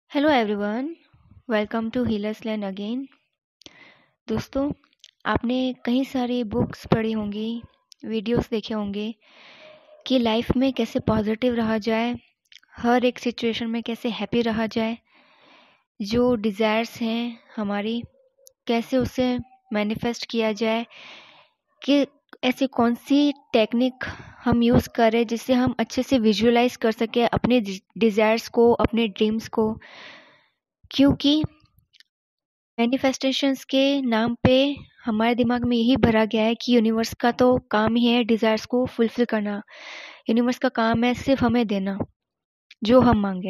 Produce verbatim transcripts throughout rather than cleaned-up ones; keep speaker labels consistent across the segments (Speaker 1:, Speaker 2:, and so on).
Speaker 1: Hello everyone, welcome to healers land again. दोस्तों, आपने कई सारी बुक्स पढ़ी होंगी, वीडियोस देखे होंगे कि लाइफ में कैसे पॉजिटिव रहा जाए, हर एक सिचुएशन में कैसे हैप्पी रहा जाए, जो डिज़ायर्स हैं हमारी कैसे उसे मैनिफेस्ट किया जाए, कि ऐसी कौन सी टेक्निक हम यूज़ करें जिससे हम अच्छे से विजुअलाइज कर सकें अपने डिज़ायर्स को, अपने ड्रीम्स को। क्योंकि मैनिफेस्टेशंस के नाम पे हमारे दिमाग में यही भरा गया है कि यूनिवर्स का तो काम ही है डिज़ायर्स को फुलफिल करना। यूनिवर्स का काम है सिर्फ हमें देना जो हम मांगे।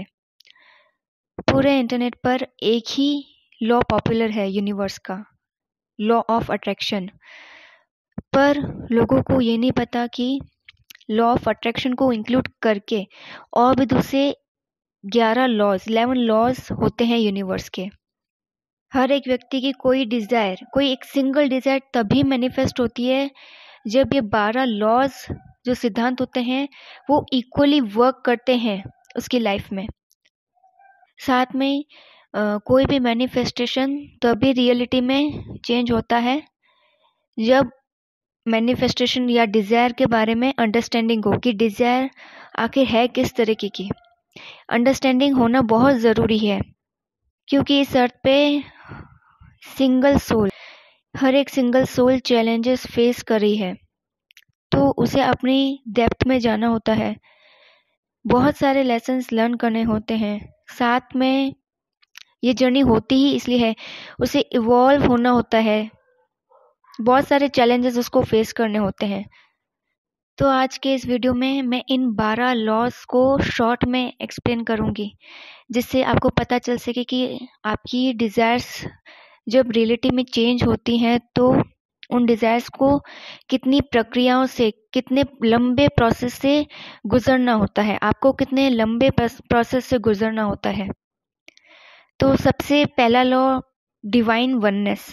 Speaker 1: पूरे इंटरनेट पर एक ही लॉ पॉपुलर है यूनिवर्स का, लॉ ऑफ अट्रैक्शन। पर लोगों को ये नहीं पता कि लॉ ऑफ अट्रैक्शन को इंक्लूड करके और भी दूसरे ग्यारह लॉज इलेवन लॉज होते हैं यूनिवर्स के। हर एक व्यक्ति की कोई डिज़ायर, कोई एक सिंगल डिज़ायर तभी मैनिफेस्ट होती है जब ये बारह लॉज जो सिद्धांत होते हैं वो इक्वली वर्क करते हैं उसकी लाइफ में। साथ में आ, कोई भी मैनिफेस्टेशन तभी रियलिटी में चेंज होता है जब मैनिफेस्टेशन या डिज़ायर के बारे में अंडरस्टैंडिंग हो कि डिज़ायर आखिर है किस तरीके की। अंडरस्टैंडिंग होना बहुत ज़रूरी है, क्योंकि इस अर्थ पे सिंगल सोल हर एक सिंगल सोल चैलेंजेस फेस कर रही है, तो उसे अपनी डेप्थ में जाना होता है, बहुत सारे लेसन्स लर्न करने होते हैं। साथ में ये जर्नी होती ही इसलिए है, उसे इवॉल्व होना होता है, बहुत सारे चैलेंजेस उसको फेस करने होते हैं। तो आज के इस वीडियो में मैं इन बारह लॉज को शॉर्ट में एक्सप्लेन करूँगी, जिससे आपको पता चल सके कि आपकी डिज़ायर्स जब रियलिटी में चेंज होती हैं तो उन डिज़ायर्स को कितनी प्रक्रियाओं से, कितने लंबे प्रोसेस से गुजरना होता है, आपको कितने लंबे प्रोसेस से गुजरना होता है। तो सबसे पहला लॉ, डिवाइन वननेस।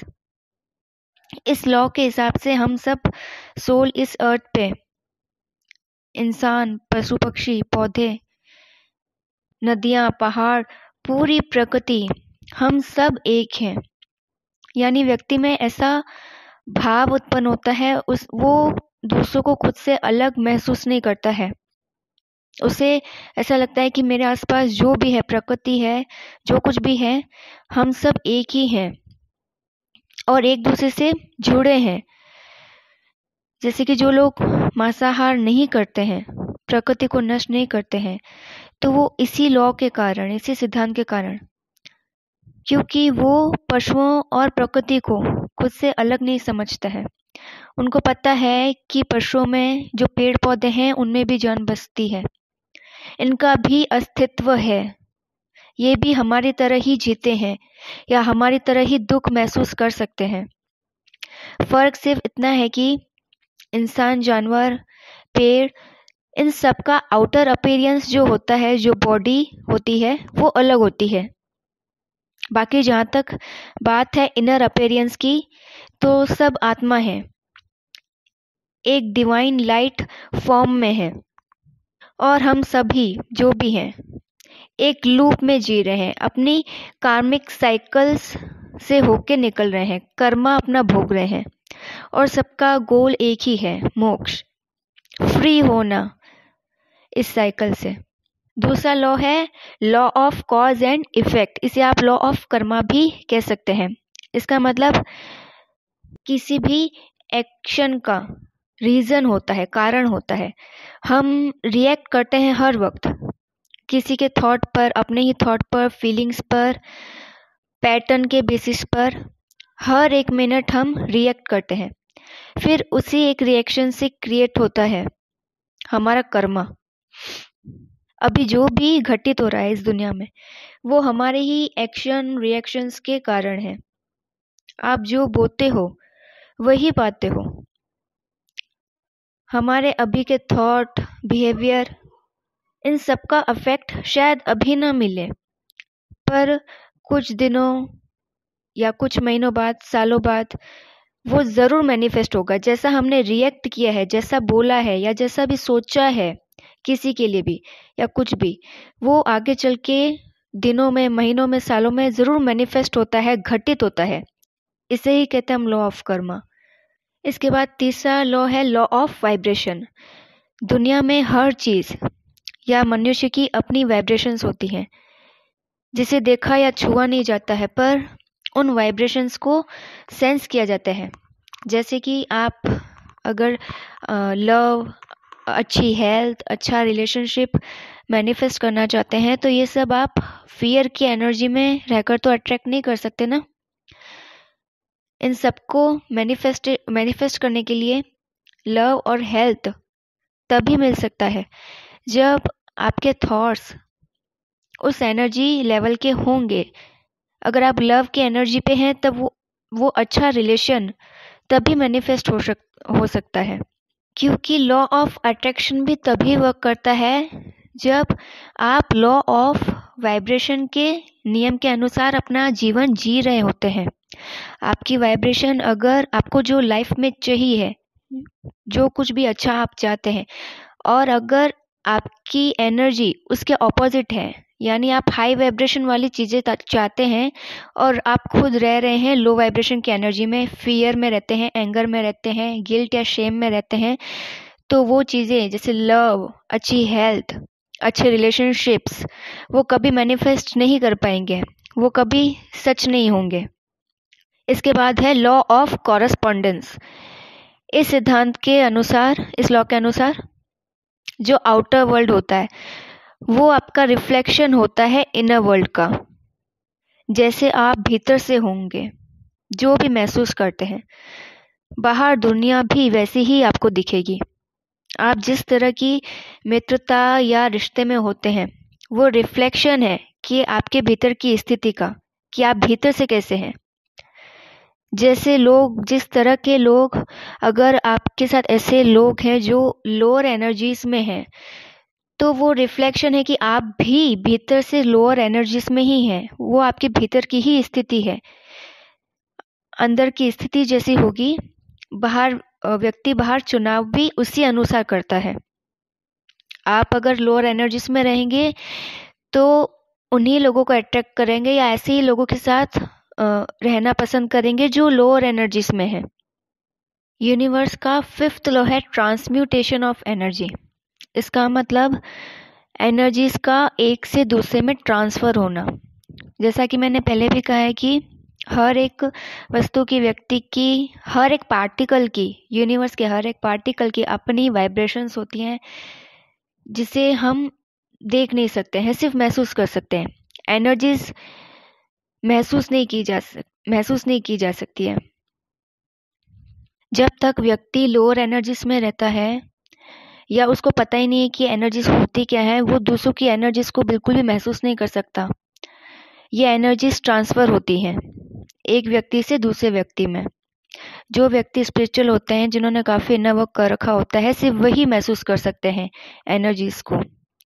Speaker 1: इस लॉ के हिसाब से हम सब सोल इस अर्थ पे, इंसान, पशु पक्षी, पौधे, नदियाँ, पहाड़, पूरी प्रकृति, हम सब एक हैं। यानी व्यक्ति में ऐसा भाव उत्पन्न होता है, उस वो दूसरों को खुद से अलग महसूस नहीं करता है। उसे ऐसा लगता है कि मेरे आसपास जो भी है, प्रकृति है, जो कुछ भी है, हम सब एक ही हैं और एक दूसरे से जुड़े हैं। जैसे कि जो लोग मांसाहार नहीं करते हैं, प्रकृति को नष्ट नहीं करते हैं, तो वो इसी लॉ के कारण, इसी सिद्धांत के कारण, क्योंकि वो पशुओं और प्रकृति को खुद से अलग नहीं समझता है। उनको पता है कि पशुओं में जो पेड़ पौधे हैं उनमें भी जान बसती है, इनका भी अस्तित्व है, ये भी हमारी तरह ही जीते हैं या हमारी तरह ही दुख महसूस कर सकते हैं। फर्क सिर्फ इतना है कि इंसान, जानवर, पेड़, इन सब का आउटर अपीयरेंस जो होता है, जो बॉडी होती है, वो अलग होती है। बाकी जहाँ तक बात है इनर अपीयरेंस की, तो सब आत्मा है, एक डिवाइन लाइट फॉर्म में है, और हम सभी जो भी हैं एक लूप में जी रहे हैं, अपनी कार्मिक साइकिल्स से होके निकल रहे हैं, कर्मा अपना भोग रहे हैं, और सबका गोल एक ही है, मोक्ष, फ्री होना इस साइकिल से। दूसरा लॉ है law of cause and effect. इसे आप लॉ ऑफ कर्मा भी कह सकते हैं। इसका मतलब किसी भी एक्शन का रीज़न होता है, कारण होता है। हम रिएक्ट करते हैं हर वक्त किसी के थॉट पर, अपने ही थॉट पर, फीलिंग्स पर, पैटर्न के बेसिस पर हर एक मिनट हम रिएक्ट करते हैं। फिर उसी एक रिएक्शन से क्रिएट होता है हमारा कर्मा। अभी जो भी घटित हो रहा है इस दुनिया में, वो हमारे ही एक्शन रिएक्शंस के कारण है। आप जो बोते हो वही पाते हो। हमारे अभी के थॉट, बिहेवियर, इन सब का अफेक्ट शायद अभी ना मिले, पर कुछ दिनों या कुछ महीनों बाद, सालों बाद वो ज़रूर मैनिफेस्ट होगा। जैसा हमने रिएक्ट किया है, जैसा बोला है, या जैसा भी सोचा है किसी के लिए भी या कुछ भी, वो आगे चल के दिनों में, महीनों में, सालों में ज़रूर मैनिफेस्ट होता है, घटित होता है। इसे ही कहते हैं हम लॉ ऑफ कर्मा। इसके बाद तीसरा लॉ है लॉ ऑफ वाइब्रेशन। दुनिया में हर चीज़ या मनुष्य की अपनी वाइब्रेशंस होती हैं, जिसे देखा या छुआ नहीं जाता है, पर उन वाइब्रेशंस को सेंस किया जाता है। जैसे कि आप अगर लव, अच्छी हेल्थ, अच्छा रिलेशनशिप मैनिफेस्ट करना चाहते हैं, तो ये सब आप फियर की एनर्जी में रहकर तो अट्रैक्ट नहीं कर सकते ना। इन सबको मैनिफेस्ट मैनिफेस्ट करने के लिए लव और हेल्थ तभी मिल सकता है जब आपके थॉट्स उस एनर्जी लेवल के होंगे। अगर आप लव की एनर्जी पे हैं, तब वो वो अच्छा रिलेशन तभी मैनिफेस्ट हो सक हो सकता है। क्योंकि लॉ ऑफ अट्रैक्शन भी तभी वर्क करता है जब आप लॉ ऑफ वाइब्रेशन के नियम के अनुसार अपना जीवन जी रहे होते हैं। आपकी वाइब्रेशन, अगर आपको जो लाइफ में चाहिए है, जो कुछ भी अच्छा आप चाहते हैं, और अगर आपकी एनर्जी उसके ऑपोजिट है, यानी आप हाई वाइब्रेशन वाली चीज़ें चाहते हैं और आप खुद रह रहे हैं लो वाइब्रेशन की एनर्जी में, फियर में रहते हैं, एंगर में रहते हैं, गिल्ट या शेम में रहते हैं, तो वो चीज़ें जैसे लव, अच्छी हेल्थ, अच्छे रिलेशनशिप्स, वो कभी मैनिफेस्ट नहीं कर पाएंगे, वो कभी सच नहीं होंगे। इसके बाद है लॉ ऑफ कॉरस्पॉन्डेंस। इस सिद्धांत के अनुसार, इस लॉ के अनुसार, जो आउटर वर्ल्ड होता है वो आपका रिफ्लेक्शन होता है इनर वर्ल्ड का। जैसे आप भीतर से होंगे, जो भी महसूस करते हैं, बाहर दुनिया भी वैसी ही आपको दिखेगी। आप जिस तरह की मित्रता या रिश्ते में होते हैं, वो रिफ्लेक्शन है कि आपके भीतर की स्थिति का, कि आप भीतर से कैसे हैं। जैसे लोग, जिस तरह के लोग, अगर आपके साथ ऐसे लोग हैं जो लोअर एनर्जीज में हैं, तो वो रिफ्लेक्शन है कि आप भी भीतर से लोअर एनर्जीज में ही हैं। वो आपके भीतर की ही स्थिति है। अंदर की स्थिति जैसी होगी, बाहर व्यक्ति बाहर चुनाव भी उसी अनुसार करता है। आप अगर लोअर एनर्जीज में रहेंगे तो उन्हीं लोगों को अट्रैक्ट करेंगे या ऐसे ही लोगों के साथ रहना पसंद करेंगे जो लोअर एनर्जीज में है। यूनिवर्स का फिफ्थ लॉ है ट्रांसम्यूटेशन ऑफ एनर्जी। इसका मतलब एनर्जीज का एक से दूसरे में ट्रांसफ़र होना। जैसा कि मैंने पहले भी कहा है कि हर एक वस्तु की, व्यक्ति की, हर एक पार्टिकल की, यूनिवर्स के हर एक पार्टिकल की अपनी वाइब्रेशंस होती हैं, जिसे हम देख नहीं सकते हैं, सिर्फ महसूस कर सकते हैं। एनर्जीज महसूस नहीं की जा सक महसूस नहीं की जा सकती है। जब तक व्यक्ति लोअर एनर्जीज में रहता है या उसको पता ही नहीं है कि एनर्जीज होती क्या है, वो दूसरों की एनर्जीज को बिल्कुल भी महसूस नहीं कर सकता। ये एनर्जीज ट्रांसफ़र होती हैं एक व्यक्ति से दूसरे व्यक्ति में। जो व्यक्ति स्पिरिचुअल होते हैं, जिन्होंने काफ़ी इनर वर्क कर रखा होता है, सिर्फ वही महसूस कर सकते हैं एनर्जीज को।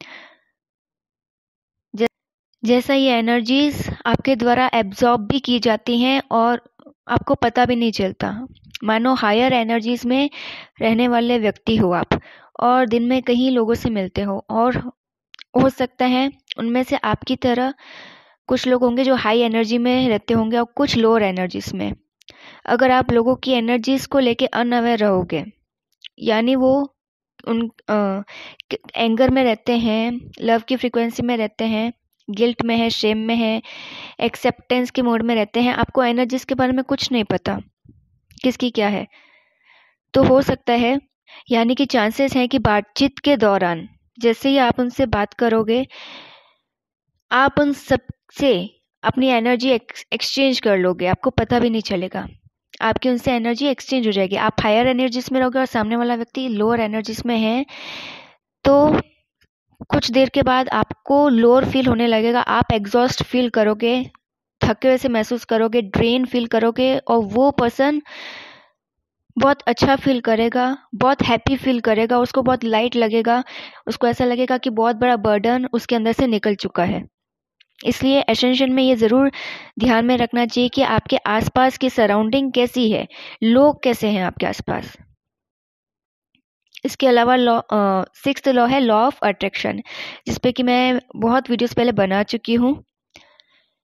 Speaker 1: जैसा ये एनर्जीज आपके द्वारा एब्जॉर्ब भी की जाती हैं और आपको पता भी नहीं चलता। मानो हायर एनर्जीज में रहने वाले व्यक्ति हो आप, और दिन में कहीं लोगों से मिलते हो, और हो सकता है उनमें से आपकी तरह कुछ लोग होंगे जो हाई एनर्जी में रहते होंगे और कुछ लोअर एनर्जीज में। अगर आप लोगों की एनर्जीज को लेके अनअवेयर रहोगे, यानी वो उन एंगर में रहते हैं, लव की फ्रीक्वेंसी में रहते हैं, गिल्ट में है, शेम में है, एक्सेप्टेंस के मोड में रहते हैं, आपको एनर्जीज के बारे में कुछ नहीं पता किसकी क्या है, तो हो सकता है, यानी कि चांसेस हैं कि बातचीत के दौरान जैसे ही आप उनसे बात करोगे, आप उन सब से अपनी एनर्जी एक्सचेंज कर लोगे, आपको पता भी नहीं चलेगा। आपकी उनसे एनर्जी एक्सचेंज हो जाएगी। आप हायर एनर्जीज में रहोगे और सामने वाला व्यक्ति लोअर एनर्जीज में है, तो कुछ देर के बाद आपको लोअर फील होने लगेगा। आप एग्जॉस्ट फील करोगे, थके हुए से महसूस करोगे, ड्रेन फील करोगे, और वो पर्सन बहुत अच्छा फील करेगा, बहुत हैप्पी फील करेगा, उसको बहुत लाइट लगेगा, उसको ऐसा लगेगा कि बहुत बड़ा बर्डन उसके अंदर से निकल चुका है। इसलिए एसेंशन में ये ज़रूर ध्यान में रखना चाहिए कि आपके आसपास की सराउंडिंग कैसी है, लोग कैसे हैं आपके आसपास। इसके अलावा लॉ सिक्स्थ लॉ है लॉ ऑफ अट्रैक्शन, जिस पे कि मैं बहुत वीडियोस पहले बना चुकी हूँ।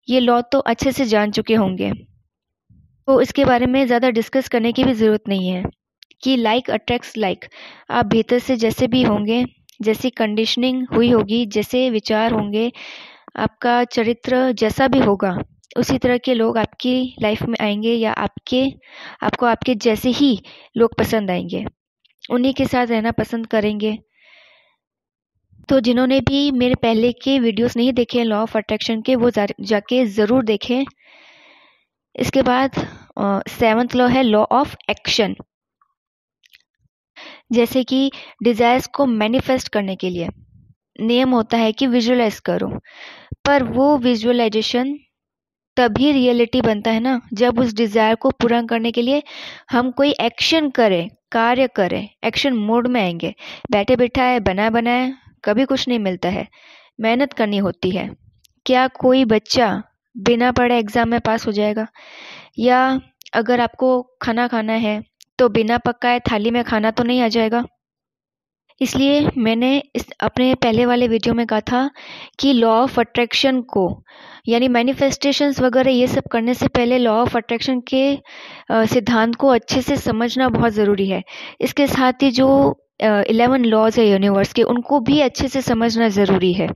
Speaker 1: ये लॉ तो अच्छे से जान चुके होंगे, तो इसके बारे में ज़्यादा डिस्कस करने की भी ज़रूरत नहीं है कि लाइक अट्रैक्ट्स लाइक। आप भीतर से जैसे भी होंगे, जैसी कंडीशनिंग हुई होगी, जैसे विचार होंगे, आपका चरित्र जैसा भी होगा, उसी तरह के लोग आपकी लाइफ में आएंगे या आपके आपको आपके जैसे ही लोग पसंद आएंगे, उन्हीं के साथ रहना पसंद करेंगे। तो जिन्होंने भी मेरे पहले के वीडियोस नहीं देखे लॉ ऑफ अट्रैक्शन के, वो जा, जाके ज़रूर देखें। इसके बाद सेवंथ लॉ है लॉ ऑफ एक्शन। जैसे कि डिजायर्स को मैनिफेस्ट करने के लिए नियम होता है कि विजुअलाइज करो, पर वो विजुअलाइजेशन तभी रियलिटी बनता है ना जब उस डिजायर को पूरा करने के लिए हम कोई एक्शन करें, कार्य करें, एक्शन मोड में आएंगे। बैठे बिठाए बनाए बनाए कभी कुछ नहीं मिलता है, मेहनत करनी होती है। क्या कोई बच्चा बिना पढ़े एग्जाम में पास हो जाएगा? या अगर आपको खाना खाना है तो बिना पकाए थाली में खाना तो नहीं आ जाएगा। इसलिए मैंने इस अपने पहले वाले वीडियो में कहा था कि लॉ ऑफ अट्रैक्शन को यानी मैनिफेस्टेशंस वगैरह ये सब करने से पहले लॉ ऑफ अट्रैक्शन के सिद्धांत को अच्छे से समझना बहुत ज़रूरी है। इसके साथ ही जो इलेवन लॉज है यूनिवर्स के, उनको भी अच्छे से समझना ज़रूरी है।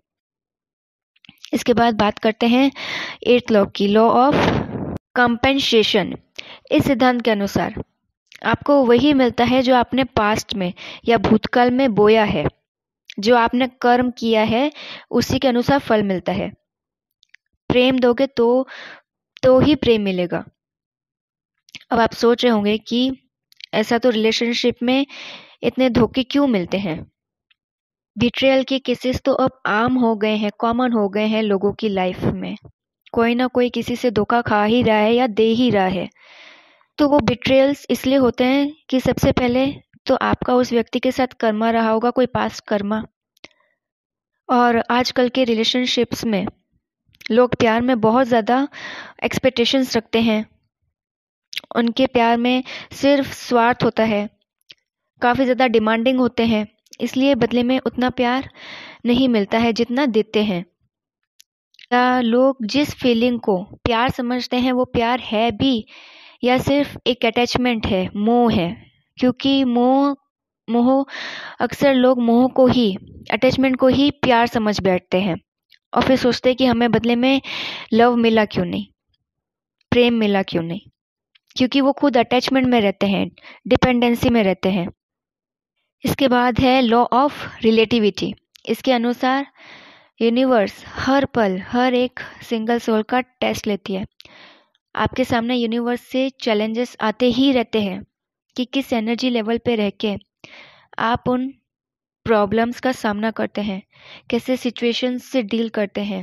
Speaker 1: इसके बाद बात करते हैं एट्थ लॉ की, लॉ ऑफ कंपेंसेशन। इस सिद्धांत के अनुसार आपको वही मिलता है जो आपने पास्ट में या भूतकाल में बोया है, जो आपने कर्म किया है उसी के अनुसार फल मिलता है। प्रेम दोगे तो तो ही प्रेम मिलेगा। अब आप सोच रहे होंगे कि ऐसा तो रिलेशनशिप में इतने धोखे क्यों मिलते हैं? बिट्रेयल के केसेस तो अब आम हो गए हैं, कॉमन हो गए हैं लोगों की लाइफ में। कोई ना कोई किसी से धोखा खा ही रहा है या दे ही रहा है। तो वो बिट्रेयल्स इसलिए होते हैं कि सबसे पहले तो आपका उस व्यक्ति के साथ कर्मा रहा होगा, कोई पास्ट कर्मा। और आजकल के रिलेशनशिप्स में लोग प्यार में बहुत ज़्यादा एक्सपेक्टेशंस रखते हैं। उनके प्यार में सिर्फ स्वार्थ होता है, काफ़ी ज़्यादा डिमांडिंग होते हैं, इसलिए बदले में उतना प्यार नहीं मिलता है जितना देते हैं। या लोग जिस फीलिंग को प्यार समझते हैं वो प्यार है भी या सिर्फ एक अटैचमेंट है, मोह है। क्योंकि मोह मोह अक्सर लोग मोह को ही, अटैचमेंट को ही प्यार समझ बैठते हैं और फिर सोचते हैं कि हमें बदले में लव मिला क्यों नहीं, प्रेम मिला क्यों नहीं, क्योंकि वो खुद अटैचमेंट में रहते हैं, डिपेंडेंसी में रहते हैं। इसके बाद है लॉ ऑफ रिलेटिविटी। इसके अनुसार यूनिवर्स हर पल हर एक सिंगल सोल का टेस्ट लेती है। आपके सामने यूनिवर्स से चैलेंजेस आते ही रहते हैं कि किस एनर्जी लेवल पे रह के आप उन प्रॉब्लम्स का सामना करते हैं, कैसे सिचुएशंस से डील करते हैं,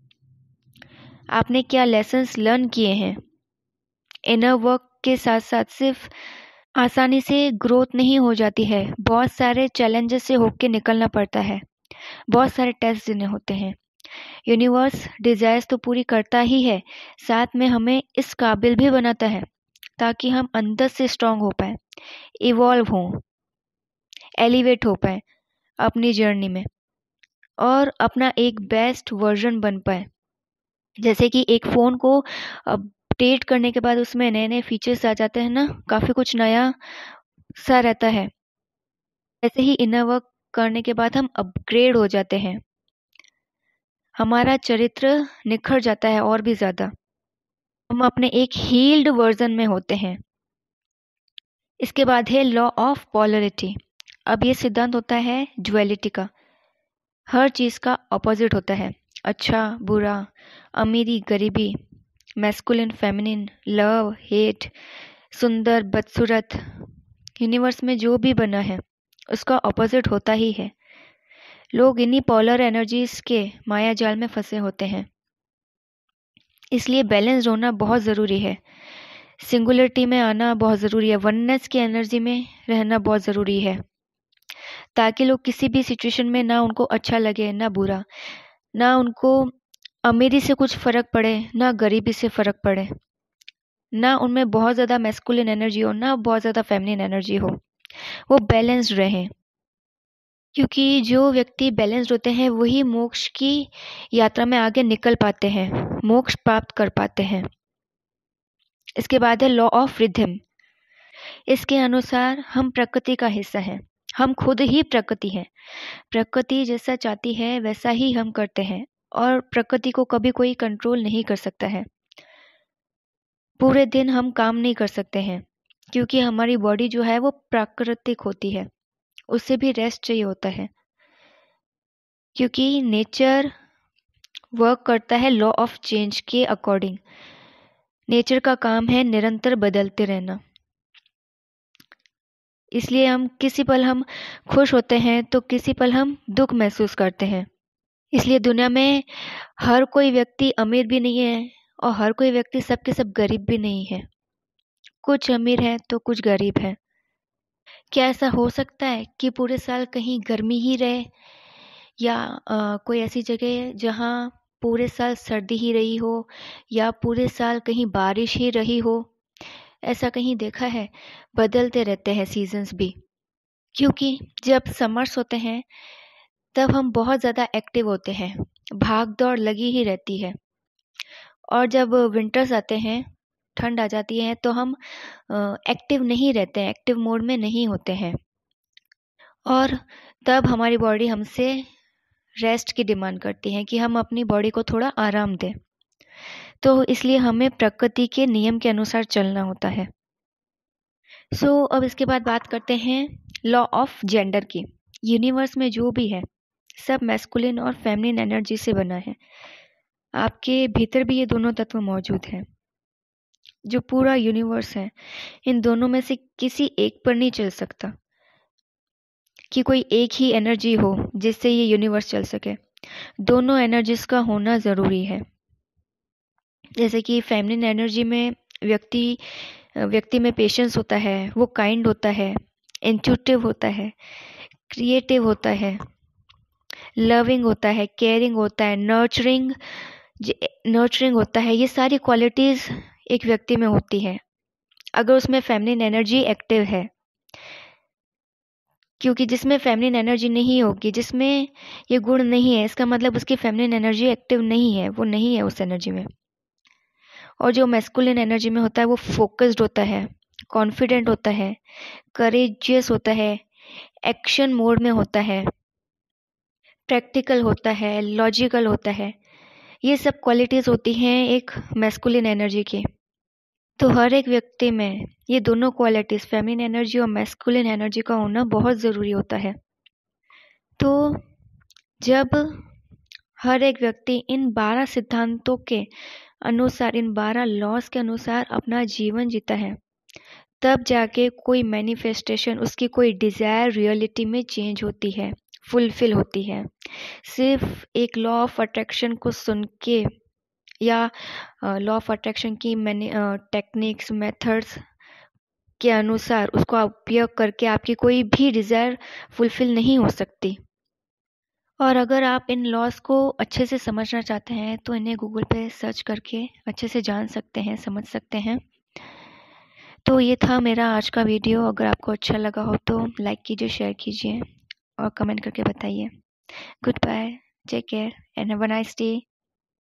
Speaker 1: आपने क्या लेसन्स लर्न किए हैं। इनर वर्क के साथ साथ सिर्फ आसानी से ग्रोथ नहीं हो जाती है, बहुत सारे चैलेंजेस से होके निकलना पड़ता है, बहुत सारे टेस्ट देने होते हैं। यूनिवर्स डिजायर्स तो पूरी करता ही है, साथ में हमें इस काबिल भी बनाता है ताकि हम अंदर से स्ट्रांग हो पाए, इवॉल्व हों, एलिवेट हो पाए अपनी जर्नी में और अपना एक बेस्ट वर्जन बन पाए। जैसे कि एक फ़ोन को अपडेट करने के बाद उसमें नए नए फीचर्स आ जाते हैं ना, काफ़ी कुछ नया सा रहता है। ऐसे ही इनर वर्क करने के बाद हम अपग्रेड हो जाते हैं, हमारा चरित्र निखर जाता है और भी ज़्यादा, हम अपने एक हील्ड वर्जन में होते हैं। इसके बाद है लॉ ऑफ पोलरिटी। अब ये सिद्धांत होता है ड्युअलिटी का, हर चीज़ का ऑपोजिट होता है, अच्छा बुरा, अमीरी गरीबी, मैस्कुलिन फेमिनिन, लव हेट, सुंदर बदसूरत। यूनिवर्स में जो भी बना है उसका ऑपोजिट होता ही है। लोग इन्हीं पोलर एनर्जीज के माया जाल में फंसे होते हैं, इसलिए बैलेंस होना बहुत ज़रूरी है, सिंगुलरिटी में आना बहुत ज़रूरी है, वननेस की एनर्जी में रहना बहुत ज़रूरी है, ताकि लोग किसी भी सिचुएशन में ना उनको अच्छा लगे ना बुरा, ना उनको अमीरी से कुछ फ़र्क पड़े ना गरीबी से फ़र्क पड़े, ना उनमें बहुत ज़्यादा मैस्कुलिन एनर्जी हो ना बहुत ज़्यादा फेमिनिन एनर्जी हो, वो बैलेंस्ड रहें। क्योंकि जो व्यक्ति बैलेंस्ड होते हैं वही मोक्ष की यात्रा में आगे निकल पाते हैं, मोक्ष प्राप्त कर पाते हैं। इसके बाद है लॉ ऑफ रिदम। इसके अनुसार हम प्रकृति का हिस्सा हैं, हम खुद ही प्रकृति हैं। प्रकृति जैसा चाहती है वैसा ही हम करते हैं और प्रकृति को कभी कोई कंट्रोल नहीं कर सकता है। पूरे दिन हम काम नहीं कर सकते हैं क्योंकि हमारी बॉडी जो है वो प्राकृतिक होती है, उससे भी रेस्ट चाहिए होता है, क्योंकि नेचर वर्क करता है लॉ ऑफ चेंज के अकॉर्डिंग। नेचर का काम है निरंतर बदलते रहना। इसलिए हम किसी पल हम खुश होते हैं तो किसी पल हम दुख महसूस करते हैं। इसलिए दुनिया में हर कोई व्यक्ति अमीर भी नहीं है और हर कोई व्यक्ति सब के सब गरीब भी नहीं है। कुछ अमीर है तो कुछ गरीब है। क्या ऐसा हो सकता है कि पूरे साल कहीं गर्मी ही रहे या आ, कोई ऐसी जगह जहाँ पूरे साल सर्दी ही रही हो या पूरे साल कहीं बारिश ही रही हो? ऐसा कहीं देखा है? बदलते रहते हैं सीजन्स भी, क्योंकि जब समर्स होते हैं तब हम बहुत ज़्यादा एक्टिव होते हैं, भाग दौड़ लगी ही रहती है। और जब विंटर्स आते हैं, ठंड आ जाती है, तो हम एक्टिव नहीं रहते हैं, एक्टिव मोड में नहीं होते हैं और तब हमारी बॉडी हमसे रेस्ट की डिमांड करती है कि हम अपनी बॉडी को थोड़ा आराम दें। तो इसलिए हमें प्रकृति के नियम के अनुसार चलना होता है। सो so, अब इसके बाद बात करते हैं लॉ ऑफ जेंडर की। यूनिवर्स में जो भी है सब मैस्कुलिन और फेमिनिन एनर्जी से बना है। आपके भीतर भी ये दोनों तत्व मौजूद हैं। जो पूरा यूनिवर्स है इन दोनों में से किसी एक पर नहीं चल सकता कि कोई एक ही एनर्जी हो जिससे ये यूनिवर्स चल सके। दोनों एनर्जीज का होना ज़रूरी है। जैसे कि फेमिनिन एनर्जी में व्यक्ति व्यक्ति में पेशेंस होता है, वो काइंड होता है, इंट्यूटिव होता है, क्रिएटिव होता है, लविंग होता है, केयरिंग होता है, नर्चरिंग नर्चरिंग होता है। ये सारी क्वालिटीज़ एक व्यक्ति में होती हैं अगर उसमें फेमिनिन एनर्जी एक्टिव है। क्योंकि जिसमें फेमिनिन एनर्जी नहीं होगी, जिसमें ये गुण नहीं है, इसका मतलब उसकी फेमिनिन एनर्जी एक्टिव नहीं है, वो नहीं है उस एनर्जी में। और जो मैस्कुलिन एनर्जी में होता है वो फोकस्ड होता है, कॉन्फिडेंट होता है, करेजियस होता है, एक्शन मोड में होता है, प्रैक्टिकल होता है, लॉजिकल होता है। ये सब क्वालिटीज़ होती हैं एक मैस्कुलिन एनर्जी की। तो हर एक व्यक्ति में ये दोनों क्वालिटीज़ फेमिनिन एनर्जी और मैस्कुलिन एनर्जी का होना बहुत ज़रूरी होता है। तो जब हर एक व्यक्ति इन बारह सिद्धांतों के अनुसार, इन बारह लॉज के अनुसार अपना जीवन जीता है, तब जाके कोई मैनिफेस्टेशन, उसकी कोई डिज़ायर रियलिटी में चेंज होती है, फुलफिल होती है। सिर्फ एक लॉ ऑफ अट्रैक्शन को सुन के या लॉ ऑफ अट्रैक्शन की मैंने टेक्निक्स, मेथड्स के अनुसार उसको उपयोग करके आपकी कोई भी डिज़ायर फुलफिल नहीं हो सकती। और अगर आप इन लॉज को अच्छे से समझना चाहते हैं तो इन्हें गूगल पे सर्च करके अच्छे से जान सकते हैं, समझ सकते हैं। तो ये था मेरा आज का वीडियो। अगर आपको अच्छा लगा हो तो लाइक कीजिए, शेयर कीजिए और कमेंट करके बताइए। Good bye, take care and have a nice day.